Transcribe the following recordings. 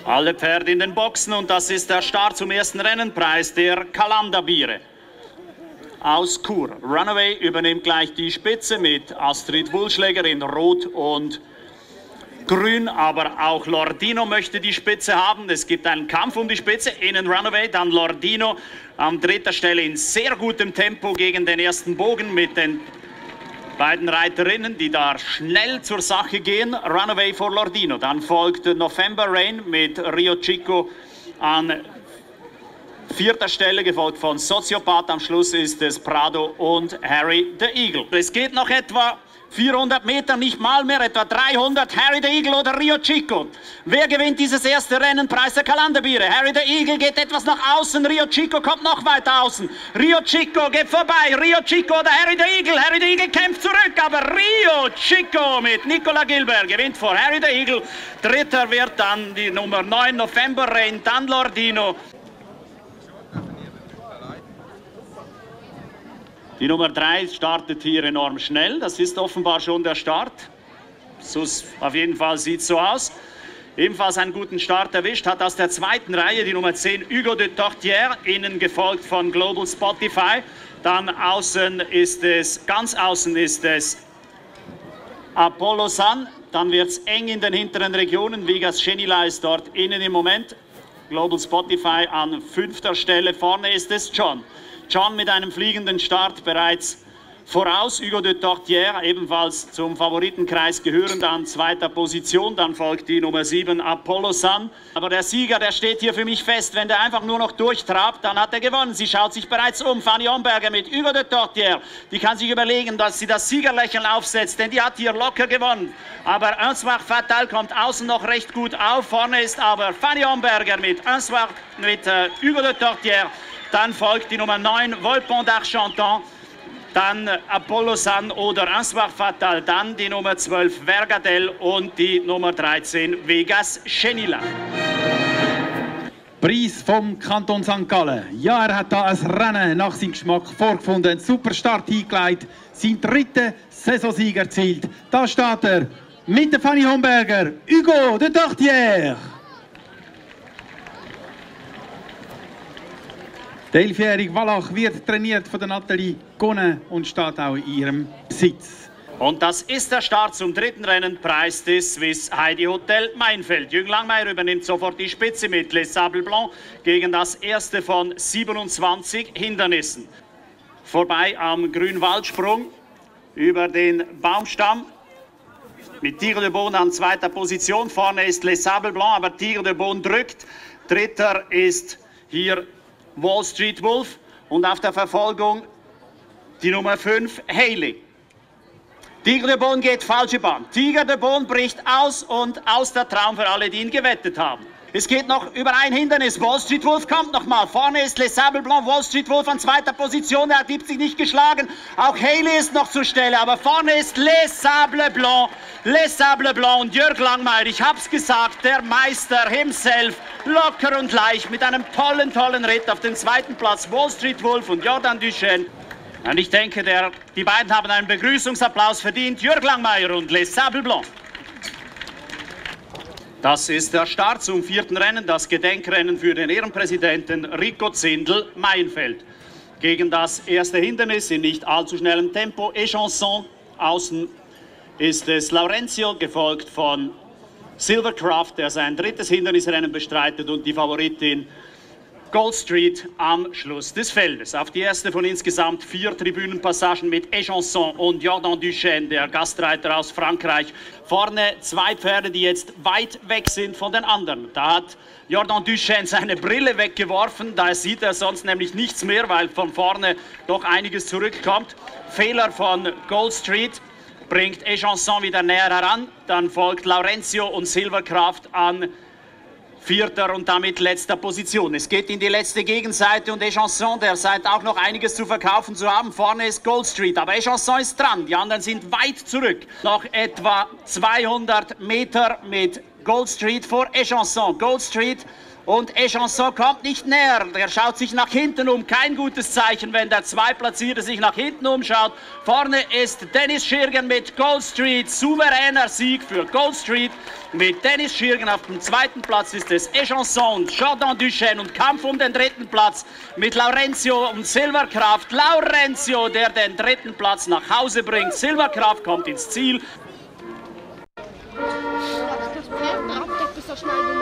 Alle Pferde in den Boxen und das ist der Start zum ersten Rennenpreis der Calandabiere aus Chur. Runaway übernimmt gleich die Spitze mit Astrid Wulschläger in Rot und Grün, aber auch Lordino möchte die Spitze haben. Es gibt einen Kampf um die Spitze, innen Runaway, dann Lordino an dritter Stelle in sehr gutem Tempo gegen den ersten Bogen mit den beiden Reiterinnen, die da schnell zur Sache gehen. Runaway vor Lordino. Dann folgt November Rain mit Rio Chico an vierter Stelle, gefolgt von Soziopath. Am Schluss ist es Prado und Harry the Eagle. Es geht noch etwa 400 Meter, nicht mal mehr, etwa 300. Harry the Eagle oder Rio Chico. Wer gewinnt dieses erste Rennenpreis der Calandabiere? Harry the Eagle geht etwas nach außen, Rio Chico kommt noch weiter außen. Rio Chico geht vorbei, Rio Chico oder Harry the Eagle. Harry the Eagle kämpft zurück, aber Rio Chico mit Nicola Gilbert gewinnt vor Harry the Eagle. Dritter wird dann die Nummer 9, November Rain, dann Lordino. Die Nummer 3 startet hier enorm schnell. Das ist offenbar schon der Start. Auf jeden Fall sieht es so aus. Ebenfalls einen guten Start erwischt hat aus der zweiten Reihe die Nummer 10 Hugo de Tortière, innen gefolgt von Global Spotify. Dann außen ist es, ganz außen ist es Apollo Sun. Dann wird es eng in den hinteren Regionen. Vegas Genila ist dort innen im Moment. Global Spotify an 5. Stelle. Vorne ist es John. John mit einem fliegenden Start bereits voraus. Hugo de Tortière ebenfalls zum Favoritenkreis gehörend an 2. Position. Dann folgt die Nummer 7 Apollo Sun. Aber der Sieger, der steht hier für mich fest. Wenn der einfach nur noch durchtrabt, dann hat er gewonnen. Sie schaut sich bereits um. Fanny Homberger mit Hugo de Tortière. Die kann sich überlegen, dass sie das Siegerlächeln aufsetzt, denn die hat hier locker gewonnen. Aber Un Soir Fatal kommt außen noch recht gut auf. Vorne ist aber Fanny Homberger mit Hugo de Tortière. Dann folgt die Nummer 9, Volpont d'Argentan, dann Apollo Sun oder Un Soir Fatal, dann die Nummer 12, Vergadel und die Nummer 13, Vegas Genila. Preis vom Kanton St. Gallen. Ja, er hat da ein Rennen nach seinem Geschmack vorgefunden, einen super Start hingelegt, seinen 3. Saisonsieg erzielt. Da steht er mit der Fanny Homberger, Hugo de Tortière. Der 11-jährige Wallach wird trainiert von der Nathalie Gonne und steht auch in ihrem Besitz. Und das ist der Start zum 3. Rennenpreis des Swiss Heidi Hotel Mainfeld. Jürgen Langmeier übernimmt sofort die Spitze mit Les Sables Blancs gegen das erste von 27 Hindernissen. Vorbei am Grünwaldsprung über den Baumstamm mit Tigre de Beaune an 2. Position. Vorne ist Les Sables Blancs, aber Tigre de Beaune drückt. Dritter ist hier Wall Street Wolf und auf der Verfolgung die Nummer 5, Haley. Tigre de Beaune geht falsche Bahn. Tigre de Beaune bricht aus und aus der Traum für alle, die ihn gewettet haben. Es geht noch über ein Hindernis. Wall Street Wolf kommt nochmal. Vorne ist Les Sables Blancs. Wall Street Wolf an 2. Position. Er hat sich nicht geschlagen. Auch Haley ist noch zur Stelle. Aber vorne ist Les Sables Blancs. Les Sables Blancs und Jürg Langmeier. Ich hab's gesagt, der Meister himself. Locker und leicht mit einem tollen Ritt auf den 2. Platz. Wall Street Wolf und Jordan Duchesne. Und ich denke, die beiden haben einen Begrüßungsapplaus verdient. Jürg Langmeier und Les Sables Blancs. Das ist der Start zum 4. Rennen, das Gedenkrennen für den Ehrenpräsidenten Rico Zindel Mainfeld. Gegen das erste Hindernis in nicht allzu schnellem Tempo, Echanson. Außen ist es Laurenzio, gefolgt von Silvercraft, der sein 3. Hindernisrennen bestreitet, und die Favoritin Gold Street am Schluss des Feldes. Auf die erste von insgesamt 4 Tribünenpassagen mit Echanson und Jordan Duchesne, der Gastreiter aus Frankreich. Vorne 2 Pferde, die jetzt weit weg sind von den anderen. Da hat Jordan Duchesne seine Brille weggeworfen, da sieht er sonst nämlich nichts mehr, weil von vorne doch einiges zurückkommt. Fehler von Gold Street bringt Echanson wieder näher heran. Dann folgt Laurenzio und Silvercraft an 4. und damit letzter Position. Es geht in die letzte Gegenseite und Echanson, der scheint auch noch einiges zu verkaufen zu haben. Vorne ist Gold Street, aber Echanson ist dran. Die anderen sind weit zurück. Noch etwa 200 Meter mit Gold Street vor Echanson. Gold Street Und Echanson kommt nicht näher. Der schaut sich nach hinten um. Kein gutes Zeichen, wenn der Zweitplatzierte sich nach hinten umschaut. Vorne ist Dennis Schirgen mit Gold Street. Souveräner Sieg für Gold Street. Mit Dennis Schirgen auf dem zweiten Platz ist es Echanson und Jordan Duchesne und Kampf um den dritten Platz mit Laurenzio und Silverkraft. Laurenzio, der den dritten Platz nach Hause bringt. Silverkraft kommt ins Ziel. Das Pferd abdeckt, bis er schnell will.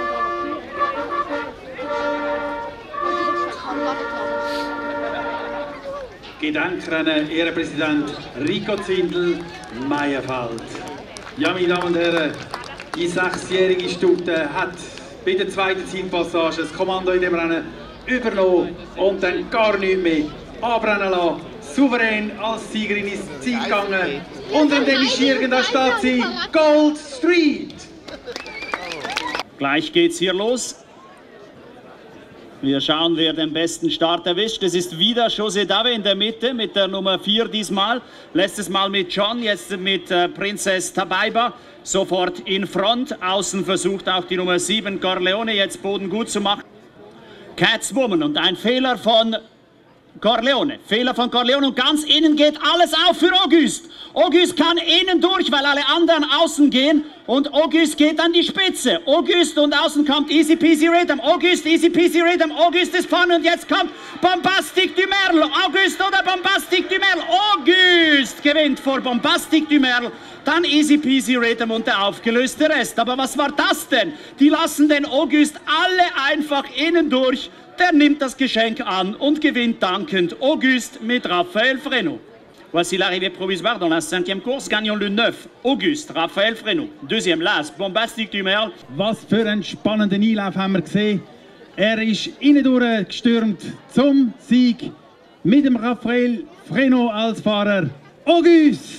Gedenkrennen, Ehrenpräsident Rico Zindel, Meierfeld. Ja, meine Damen und Herren, die 6-jährige Stute hat bei der zweiten Zielpassage das Kommando in dem Rennen übernommen und dann gar nichts mehr anbrennen lassen. Souverän als Siegerin ins Ziel gegangen. Und wenn Dennis Schirgen, da steht sie, Gold Street. Gleich geht's hier los. Wir schauen, wer den besten Start erwischt. Es ist wieder José Dave in der Mitte mit der Nummer 4 diesmal. Letztes Mal mit John, jetzt mit Prinzess Tabaiba. Sofort in Front. Außen versucht auch die Nummer 7 Corleone jetzt Boden gut zu machen. Catswoman und ein Fehler von Corleone. Fehler von Corleone und ganz innen geht alles auf für Auguste. Auguste kann innen durch, weil alle anderen außen gehen und Auguste geht an die Spitze. Auguste und außen kommt Easy Peasy Rhythm. Auguste, Easy Peasy Rhythm. Auguste ist vorne und jetzt kommt Bombastic du Merle. Auguste oder Bombastic du Merle. Auguste gewinnt vor Bombastic du Merle. Dann Easy Peasy Rhythm und der aufgelöste Rest. Aber was war das denn? Die lassen den Auguste alle einfach innen durch. Der nimmt das Geschenk an und gewinnt dankend Auguste mit Raphaël Fresneau. Voici l'arrivée provisoire dans la 5e course, gagnant le 9, Auguste, Raphaël Fresneau. Deuxième Las, Bombastic du Merle. Was für einen spannenden Einlauf haben wir gesehen. Er ist innen durchgestürmt zum Sieg mit dem Raphaël Fresneau als Fahrer. Auguste!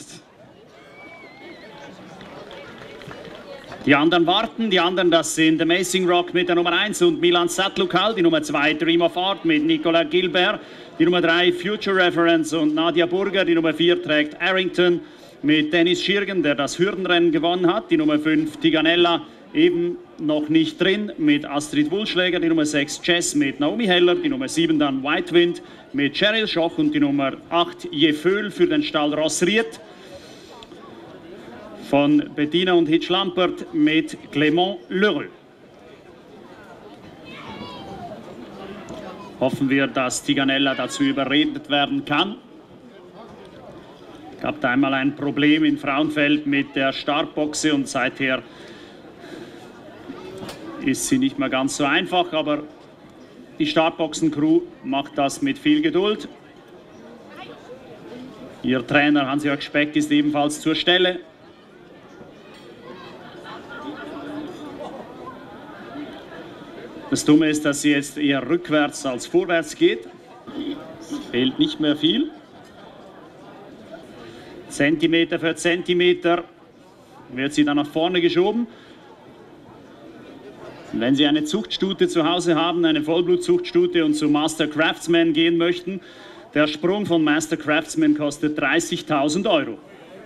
Die anderen warten, die anderen, das sind Amazing Rock mit der Nummer 1 und Milan Satlukal, die Nummer 2 Dream of Art mit Nicolas Gilbert, die Nummer 3 Future Reference und Nadia Burger, die Nummer 4 trägt Arrington mit Dennis Schirgen, der das Hürdenrennen gewonnen hat, die Nummer 5 Tiganella eben noch nicht drin mit Astrid Wulschläger, die Nummer 6 Jess mit Naomi Heller, die Nummer 7 dann White Wind mit Cheryl Schoch und die Nummer 8 Jeföl für den Stall Rossriet. Von Bettina und Hitch Lampert mit Clément Lheureux. Hoffen wir, dass Tiganella dazu überredet werden kann. Es gab da einmal ein Problem in Frauenfeld mit der Startboxe und seither ist sie nicht mehr ganz so einfach, aber die Startboxen-Crew macht das mit viel Geduld. Ihr Trainer Hans-Jörg Speck ist ebenfalls zur Stelle. Das Dumme ist, dass sie jetzt eher rückwärts als vorwärts geht. Fehlt nicht mehr viel. Zentimeter für Zentimeter wird sie dann nach vorne geschoben. Und wenn Sie eine Zuchtstute zu Hause haben, eine Vollblutzuchtstute und zu Master Craftsman gehen möchten, der Sprung von Master Craftsman kostet 30.000 €.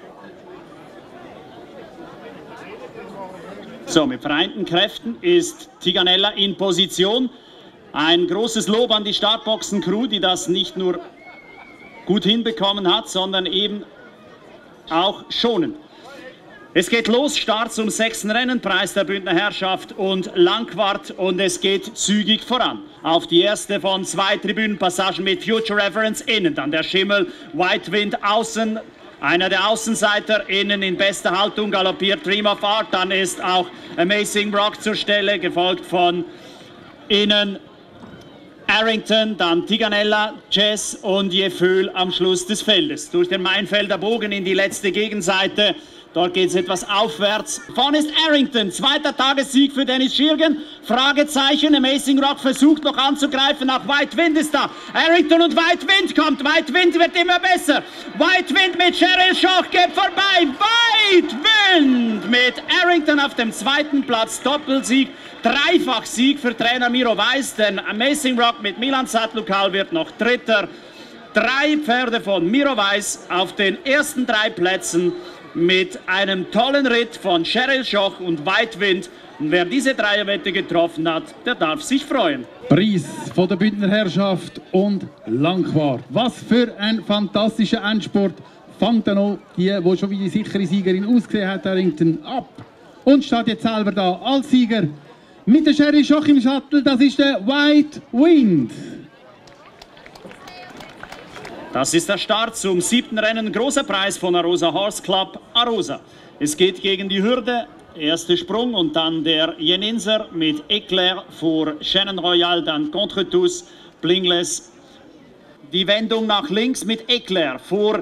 So, mit vereinten Kräften ist Tiganella in Position. Ein großes Lob an die Startboxen-Crew, die das nicht nur gut hinbekommen hat, sondern eben auch schonend. Es geht los, Start zum 6. Rennen, Preis der Bündner Herrschaft und Langquart und es geht zügig voran. Auf die erste von 2 Tribünenpassagen mit Future Reference innen, dann der Schimmel, White Wind außen. Einer der Außenseiter innen in bester Haltung galoppiert Dream of Art. Dann ist auch Amazing Rock zur Stelle, gefolgt von innen Arrington, dann Tiganella, Jess und Jeföl am Schluss des Feldes. Durch den Mainfelder Bogen in die letzte Gegenseite. Dort geht es etwas aufwärts. Vorne ist Arrington, zweiter Tagessieg für Dennis Schirgen. Fragezeichen, Amazing Rock versucht noch anzugreifen, auch White Wind ist da. Arrington und White Wind kommt, White Wind wird immer besser. White Wind mit Cheryl Schoch geht vorbei. White Wind mit Arrington auf dem 2. Platz, Doppelsieg. Dreifach-Sieg für Trainer Miro Weiss, denn Amazing Rock mit Milan Satlukal wird noch Dritter. 3 Pferde von Miro Weiss auf den ersten 3 Plätzen mit einem tollen Ritt von Cheryl Schoch und Weitwind. Und wer diese Dreierwette getroffen hat, der darf sich freuen. Preis von der Bündner Herrschaft und Langquart. Was für ein fantastischer Endspurt. Fängt dann noch die schon wie die sichere Siegerin ausgesehen hat, Harrington ab. Und steht jetzt selber da als Sieger mit der Cheryl Schoch im Shuttle. Das ist der White Wind. Das ist der Start zum 7. Rennen. Großer Preis von Arosa Horse Club Arosa. Es geht gegen die Hürde. Erster Sprung und dann der Jenenser mit Eclair vor Shannon Royal, dann Contre tous, Blingless. Die Wendung nach links mit Eclair vor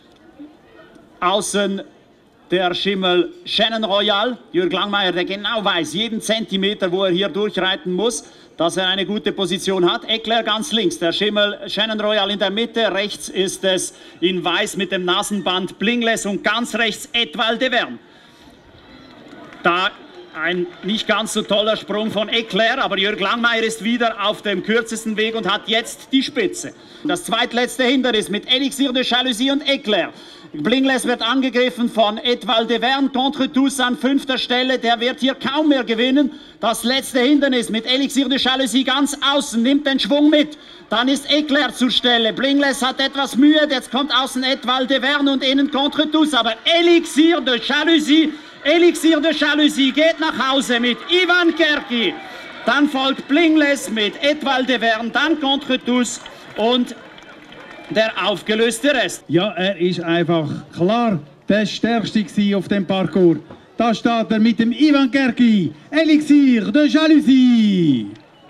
außen der Schimmel Shannon Royal. Jürg Langmeier, der genau weiß, jeden Zentimeter, wo er hier durchreiten muss, dass er eine gute Position hat. Eclair ganz links, der Schimmel Shannon Royal in der Mitte. Rechts ist es in weiß mit dem Nasenband Blingless und ganz rechts Etoile de Verne. Da ein nicht ganz so toller Sprung von Eclair, aber Jürg Langmeier ist wieder auf dem kürzesten Weg und hat jetzt die Spitze. Das zweitletzte Hindernis mit Elixir de Jalousie und Eclair. Blingless wird angegriffen von Etoile de Verne, Contre tous an 5. Stelle, der wird hier kaum mehr gewinnen. Das letzte Hindernis mit Elixir de Jalousie ganz außen, nimmt den Schwung mit. Dann ist Eclair zur Stelle, Blingless hat etwas Mühe, jetzt kommt außen Etoile de Verne und innen Contre tous, aber Elixir de Jalousie geht nach Hause mit Ivan Kerki. Dann folgt Blingless mit Etoile de Verne, dann Contre tous und der aufgelöste Rest. Ja, er ist einfach klar der Stärkste auf dem Parcours. Da steht er mit dem Ivan Kerki, Elixir de Jalousie.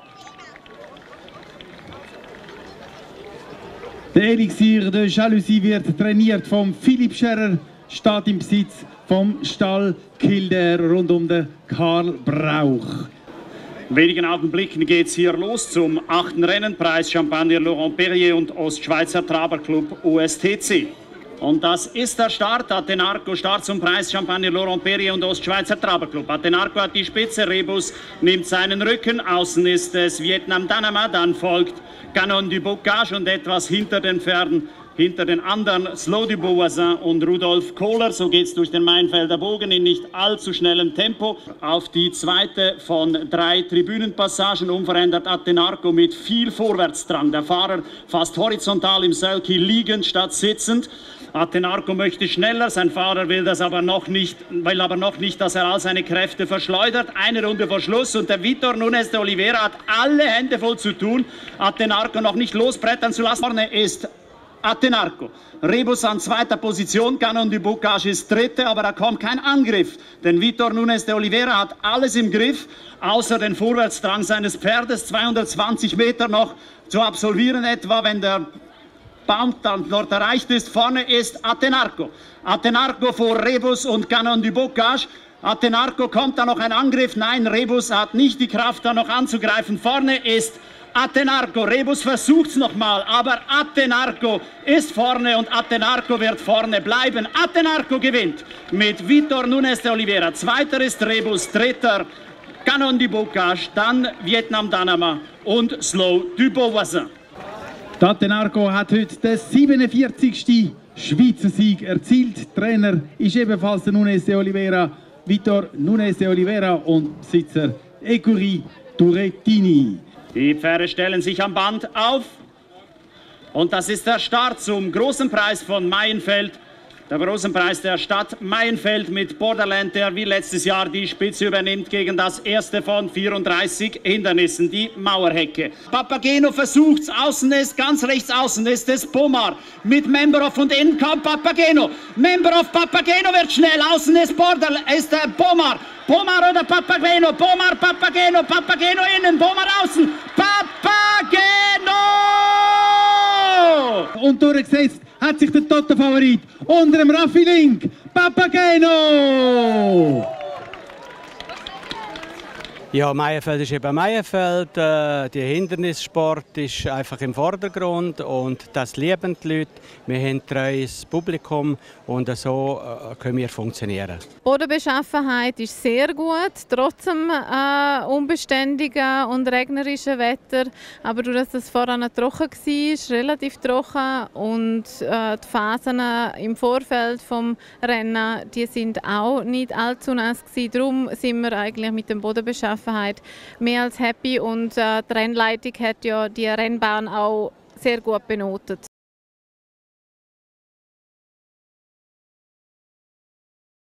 Der Elixir de Jalousie wird trainiert von Philipp Scherrer, steht im Besitz vom Stall Kildare rund um den Karl Brauch. In wenigen Augenblicken geht es hier los zum 8. Rennen. Preis Champagner Laurent Perrier und Ostschweizer Traberclub OSTC. Und das ist der Start. Atenarco Start zum Preis Champagner Laurent Perrier und Ostschweizer Traberclub. Atenarco hat die Spitze, Rebus nimmt seinen Rücken. Außen ist es Vietnam Danama, dann folgt Canon du Bocage und etwas hinter den Pferden. Hinter den anderen Slow du Beauvoisin und Rudolf Kohler. So geht es durch den Mainfelder Bogen in nicht allzu schnellem Tempo. Auf die zweite von 3 Tribünenpassagen unverändert Atenarco mit viel Vorwärtsdrang. Der Fahrer fast horizontal im Selkie liegend statt sitzend. Atenarco möchte schneller, sein Fahrer will aber noch nicht, dass er all seine Kräfte verschleudert. Eine Runde vor Schluss und der Vitor Nunes de Oliveira hat alle Hände voll zu tun, Atenarco noch nicht losbrettern zu lassen. Vorne ist Atenarco. Rebus an 2. Position, Canon du Bocage ist 3., aber da kommt kein Angriff. Denn Vitor Nunes de Oliveira hat alles im Griff, außer den Vorwärtsdrang seines Pferdes. 220 Meter noch zu absolvieren etwa, wenn der Baum dann dort erreicht ist. Vorne ist Atenarco. Atenarco vor Rebus und Canon du Bocage. Atenarco, kommt da noch ein Angriff? Nein, Rebus hat nicht die Kraft, da noch anzugreifen. Vorne ist Atenarco, Rebus versucht es nochmal, aber Atenarco ist vorne und Atenarco wird vorne bleiben. Atenarco gewinnt mit Vitor Nunes de Oliveira. 2. ist Rebus, 3. Canon du Bocage, dann Vietnam Danama und Slow du Beauvoisin. Atenarco hat heute den 47. Schweizer Sieg erzielt. Trainer ist ebenfalls der Nunes de Oliveira, Vitor Nunes de Oliveira und Besitzer Ecurie Turrettini. Die Pferde stellen sich am Band auf und das ist der Start zum großen Preis von Maienfeld. Der großen Preis der Stadt Maienfeld mit Borderland, der wie letztes Jahr die Spitze übernimmt gegen das erste von 34 Hindernissen, die Mauerhecke. Papageno versucht's, außen ist, ganz rechts außen ist es Pomar mit Memberov und innen kommt Papageno. Memberov, Papageno wird schnell, außen ist Pomar. Pomar oder Papageno, Pomar, Papageno, Papageno innen, Pomar außen, Papageno! Und durchgesetzt hat sich der Toto-Favorit unter dem Raffi Link, Papageno! Ja, Meyenfeld ist eben Meyenfeld. Der Hindernissport ist einfach im Vordergrund und das lieben die Leute. Wir haben ein treues Publikum und so können wir funktionieren. Die Bodenbeschaffenheit ist sehr gut, trotz dem unbeständigen und regnerischen Wetter. Aber dadurch, dass es voran trocken war, relativ trocken, und die Phasen im Vorfeld des Rennen, die sind auch nicht allzu nass gewesen. Darum sind wir eigentlich mit der Bodenbeschaffenheit mehr als happy, und die Rennleitung hat ja die Rennbahn auch sehr gut benotet.